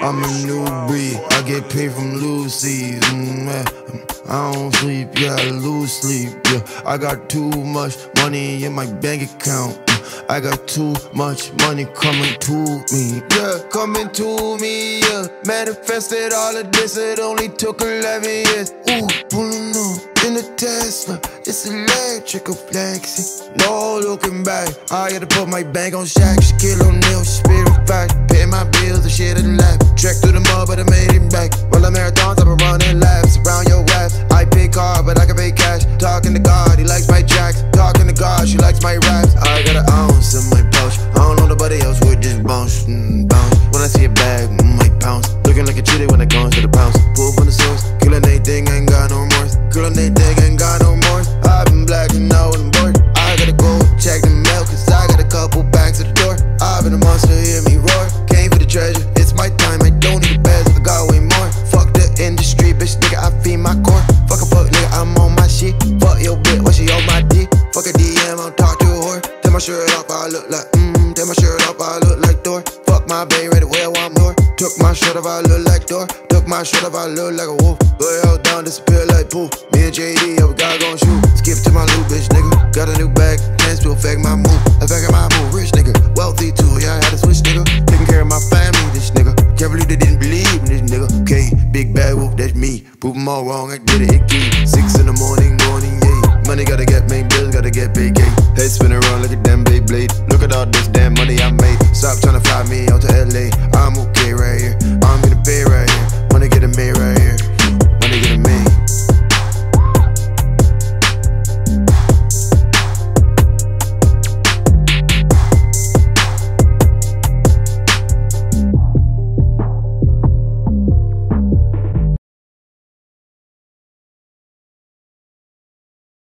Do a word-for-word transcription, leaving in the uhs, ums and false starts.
I'm a new breed, I get paid from Lucy's. Mm, yeah. I don't sleep, yeah, I lose sleep, yeah. I got too much money in my bank account. I got too much money coming to me, yeah, coming to me, yeah. Manifested all of this, it only took eleven years. Ooh, pulling up in the Tesla, it's electrical flexing. No looking back, I had to put my bank on Shaq. Shaquille O'Neal, spirit fact, paying my bills, the shit in lap. Trek through the mud, but I made it back. Run the marathons, I've been running laps around your raps. I pay car, but I can pay cash. Talking to God, he likes my tracks. Talking to God, she likes my raps. I got an ounce in my pouch. I don't know nobody else would just bounce, mm, bounce. When I see a bag, mm, might pounce. Looking like a cheater when it comes to the pounce. Pull from the source, killing anything, ain't got no remorse. Killing anything, ain't got no remorse. I've been blacking out and bored. I gotta go check the mail, cause I got a couple bags at the door. I've been a monster, hear me roar. Came for the treasure, it's my time, I don't need a best. I got way more. Fuck the industry, bitch, nigga, I feed my core. Fuck a fuck, nigga, I'm on my shit. Fuck your bitch, what she on my dick? Fuck a D M, I'll talk to a whore. Take my shirt off, I look like, mmm. Take my shirt off, I look like Thor. Fuck my baby, ready to wear one more. Took my shirt off, I look like Thor. Took my shirt off, I look like a wolf. Go hell down, disappear like poof. Me and J D, yeah, we gotta go and shoot. Skip to my loot, bitch, nigga. Got a new bag, plans to affect my move. Affecting my move, rich nigga. Wealthy too, yeah, I had to switch, nigga. Taking care of my family, this nigga. Can't believe they didn't believe in this nigga. Okay, big bad wolf, that's me. Prove them all wrong, I did it, it key. Six in the morning, morning, yeah. Money gotta get made, bills gotta get paid, yeah. Head spinning around like a damn Beyblade. Look at all this damn money I made. Stop trying to fly me out to L A.